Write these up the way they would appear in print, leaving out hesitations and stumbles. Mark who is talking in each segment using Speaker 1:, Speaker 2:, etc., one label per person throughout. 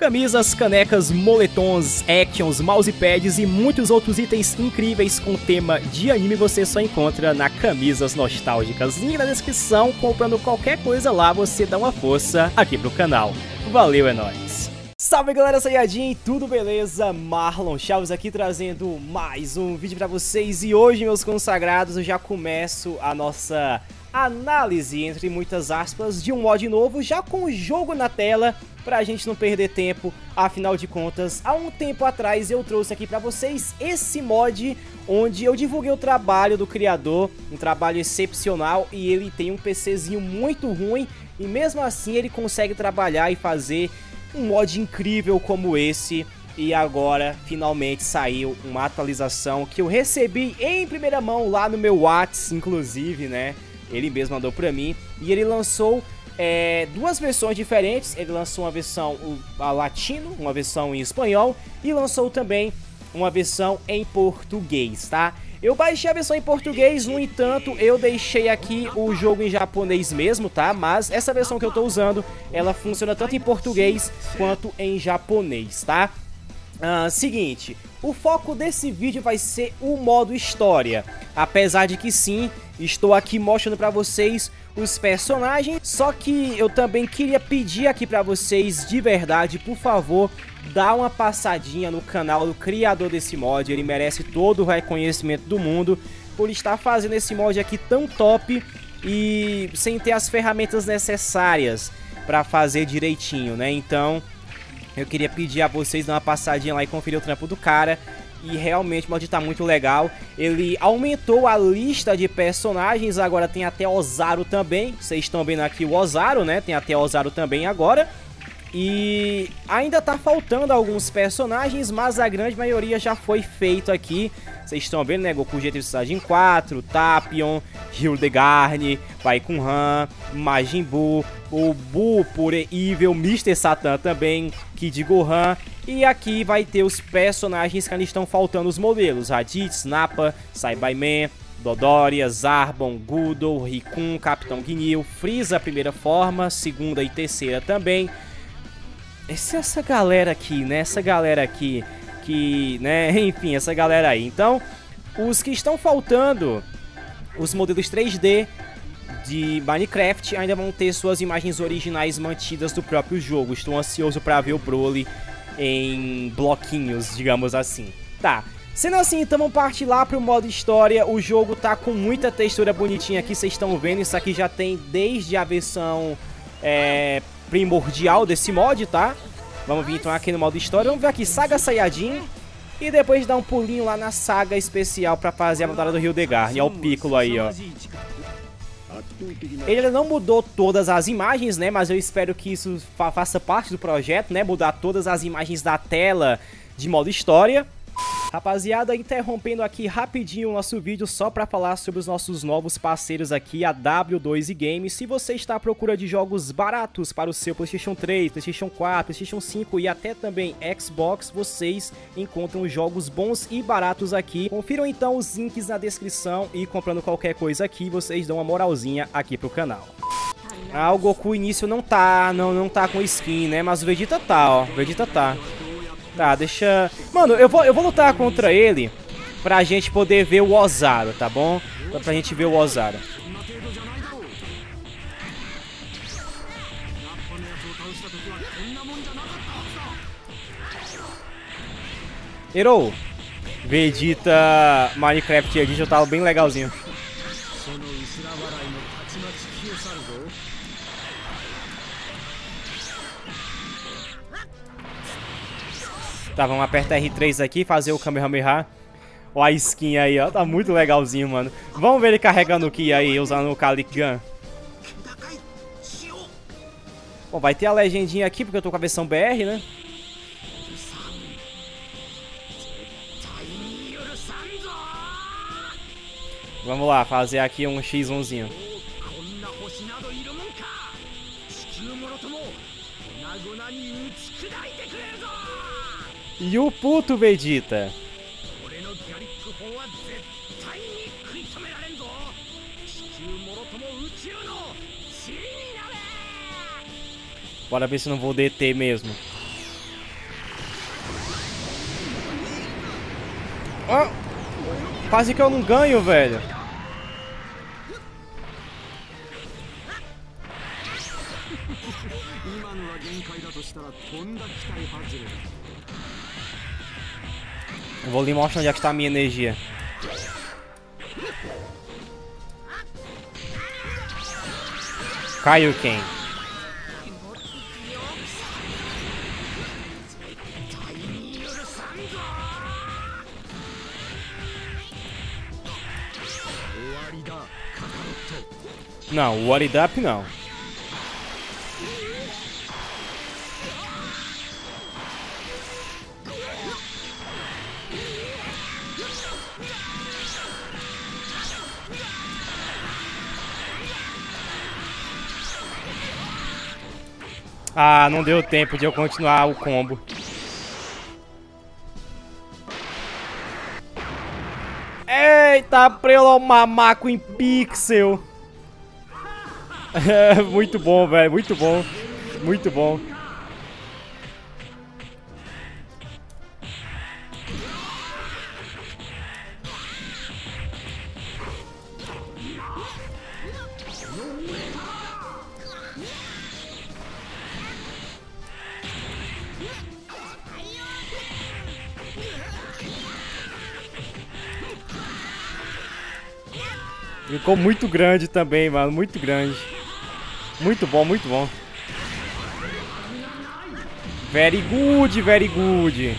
Speaker 1: Camisas, canecas, moletons, actions, mousepads e muitos outros itens incríveis com tema de anime você só encontra na Camisas Nostálgicas. Link na descrição, comprando qualquer coisa lá você dá uma força aqui pro canal. Valeu, é nóis! Salve galera Saiyajin, tudo beleza? Marlon Chaves aqui trazendo mais um vídeo pra vocês e hoje, meus consagrados, eu já começo a nossa análise, entre muitas aspas, de um mod novo, já com o jogo na tela, pra gente não perder tempo. Afinal de contas, há um tempo atrás eu trouxe aqui pra vocês esse mod, onde eu divulguei o trabalho do criador, um trabalho excepcional, e ele tem um PCzinho muito ruim, e mesmo assim ele consegue trabalhar e fazer um mod incrível como esse. E agora finalmente saiu uma atualização que eu recebi em primeira mão lá no meu WhatsApp, inclusive, né? Ele mesmo mandou pra mim, e ele lançou duas versões diferentes. Ele lançou uma versão latino, uma versão em espanhol, e lançou também uma versão em português, tá? Eu baixei a versão em português, no entanto, eu deixei aqui o jogo em japonês mesmo, tá? Mas essa versão que eu tô usando, ela funciona tanto em português quanto em japonês, tá? Seguinte, o foco desse vídeo vai ser o modo história. Apesar de que sim, estou aqui mostrando pra vocês os personagens, só que eu também queria pedir aqui pra vocês, de verdade, por favor, dá uma passadinha no canal do criador desse mod. Ele merece todo o reconhecimento do mundo por estar fazendo esse mod aqui tão top e sem ter as ferramentas necessárias pra fazer direitinho, né? Então eu queria pedir a vocês dar uma passadinha lá e conferir o trampo do cara. E realmente o mod tá muito legal. Ele aumentou a lista de personagens, agora tem até Ozaru também. Vocês estão vendo aqui o Ozaru, né? Tem até Ozaru também agora. E ainda tá faltando alguns personagens, mas a grande maioria já foi feito aqui. Vocês estão vendo, né? Goku GT Saiyajin 4, Tapion, Hildegard, Paikun-han, Majin Buu, o Buu Pure Evil, Mr. Satan também, Kid Gohan. E aqui vai ter os personagens que ainda estão faltando os modelos: Raditz, Nappa, Saiyaman, Dodoria, Zarbon, Gudou, Rikun, Capitão Ginyu, Frieza primeira forma, segunda e terceira também. Essa galera aqui, né? Essa galera aqui, né? Enfim, essa galera aí. Então, os que estão faltando, os modelos 3D de Minecraft, ainda vão ter suas imagens originais mantidas do próprio jogo. Estou ansioso para ver o Broly em bloquinhos, digamos assim. Tá, sendo assim, então vamos partir lá pro modo história. O jogo tá com muita textura bonitinha aqui, vocês estão vendo. Isso aqui já tem desde a versão primordial desse mod, tá? Vamos vir então aqui no modo história. Vamos ver aqui, Saga Saiyajin. E depois dar um pulinho lá na saga especial pra fazer a batalha do Hildegard. Olha o Piccolo aí, ó. Ele ainda não mudou todas as imagens, né? Mas eu espero que isso faça parte do projeto, né? Mudar todas as imagens da tela de modo história. Rapaziada, interrompendo aqui rapidinho o nosso vídeo só para falar sobre os nossos novos parceiros aqui, a W2 Games. Se você está à procura de jogos baratos para o seu PlayStation 3, PlayStation 4, PlayStation 5 e até também Xbox, vocês encontram jogos bons e baratos aqui. Confiram então os links na descrição e comprando qualquer coisa aqui, vocês dão uma moralzinha aqui pro canal. O Goku início não tá com skin, né? Mas o Vegeta tá, ó. O Vegeta tá. Tá, deixa... Mano, eu vou lutar contra ele pra gente poder ver o Ozaru, tá bom? Pra gente ver o Ozaru. Herou! Vegeta Minecraft Edition tava bem legalzinho. Tá, vamos apertar R3 aqui, fazer o Kamehameha. Ó a skin aí, ó, tá muito legalzinho, mano. Vamos ver ele carregando o Ki aí, usando o Kalik Gun. Bom, vai ter a legendinha aqui, porque eu tô com a versão BR, né? Vamos lá, fazer aqui um X1zinho. E o puto Vegeta. Bora ver se não vou DT mesmo. Oh, quase que eu não ganho, velho. Eu vou lhe mostrar onde é que está a minha energia. Kaioken. Não, o What It Up não. Ah, não deu tempo de eu continuar o combo. Eita, prelo mamaco em pixel. Muito bom, velho. Muito bom. Muito bom. Ficou muito grande também, mano. Muito grande. Muito bom, muito bom. Very good, very good.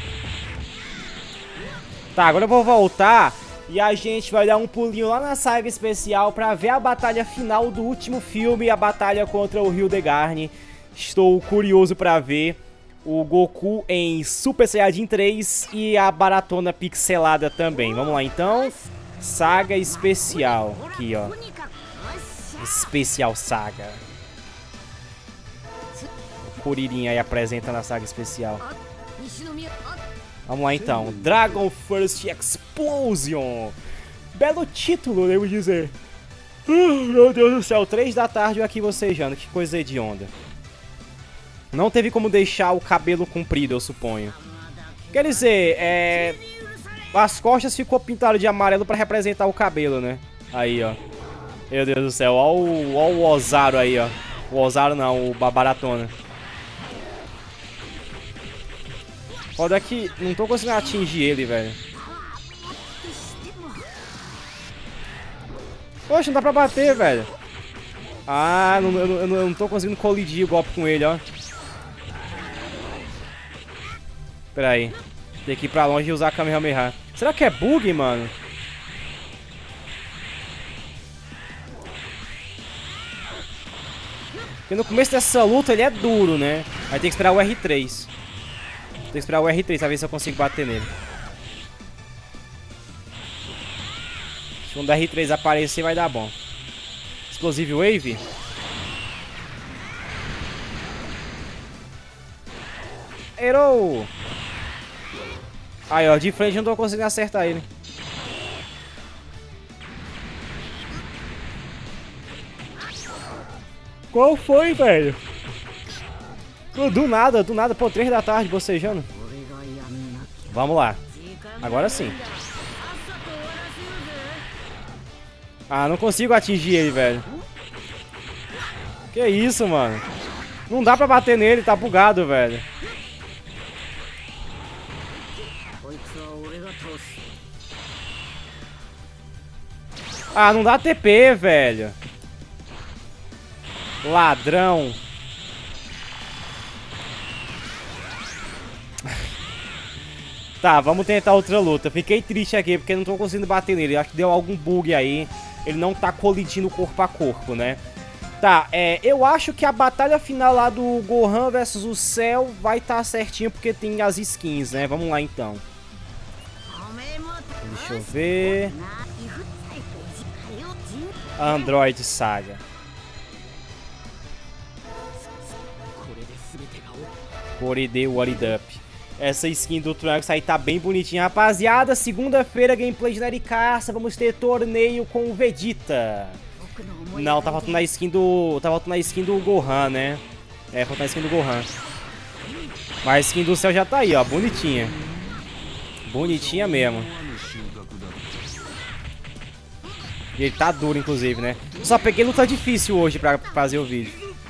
Speaker 1: Tá, agora eu vou voltar e a gente vai dar um pulinho lá na saga especial pra ver a batalha final do último filme, a batalha contra o Hildegard. Estou curioso pra ver o Goku em Super Saiyajin 3 e a baratona pixelada também. Vamos lá então. Saga especial. Aqui, ó. Especial Saga. O Kuririn aí apresenta na saga especial. Vamos lá então. Dragon First Explosion. Belo título, devo dizer. Meu Deus do céu. 3 da tarde eu aqui bocejando. Que coisa hedionda. Não teve como deixar o cabelo comprido, eu suponho. Quer dizer, as costas ficou pintado de amarelo pra representar o cabelo, né? Aí, ó. Meu Deus do céu. Ó o Ozaru aí, ó. O Ozaru não, o Baratona. Foda que não tô conseguindo atingir ele, velho. Poxa, não dá pra bater, velho. Ah, eu não tô conseguindo colidir o golpe com ele, ó. Pera aí. Tem que ir pra longe e usar a Kamehameha. Será que é bug, mano? Porque no começo dessa luta ele é duro, né? Aí tem que esperar o R3. Tem que esperar o R3 pra ver se eu consigo bater nele. Quando o R3 aparecer vai dar bom. Explosive Wave. Errou! Aí, ó, de frente eu não tô conseguindo acertar ele. Qual foi, velho? Do nada, pô, 3 da tarde bocejando. Vamos lá. Agora sim. Ah, não consigo atingir ele, velho. Que isso, mano? Não dá pra bater nele, tá bugado, velho. Ah, não dá TP, velho. Ladrão. Tá, vamos tentar outra luta. Fiquei triste aqui porque não tô conseguindo bater nele. Acho que deu algum bug aí. Ele não tá colidindo corpo a corpo, né? Tá, eu acho que a batalha final lá do Gohan versus o Cell vai estar certinho porque tem as skins, né? Vamos lá então. Deixa eu ver. Android Saga. Korede What It Up. Essa skin do Trunks aí tá bem bonitinha, rapaziada. Segunda-feira, gameplay de Naricassa. Vamos ter torneio com o Vegeta. Não, tá faltando a skin do... Tá faltando a skin do Gohan, né? É, faltando a skin do Gohan. Mas a skin do Cell já tá aí, ó, bonitinha. Bonitinha mesmo. E ele tá duro, inclusive, né? Só peguei luta difícil hoje pra fazer o vídeo.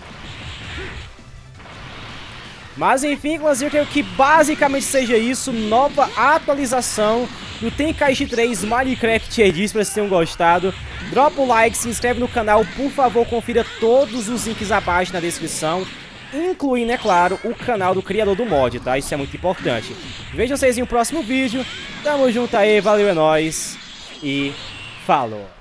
Speaker 1: Mas enfim, eu creio que basicamente seja isso. Nova atualização do Tenkaichi 3 Minecraft Edition. Espero que vocês tenham gostado. Dropa o like, se inscreve no canal. Por favor, confira todos os links abaixo na descrição. Incluindo, é claro, o canal do criador do mod, tá? Isso é muito importante. Vejo vocês em um próximo vídeo. Tamo junto aí, valeu, é nóis. E falou.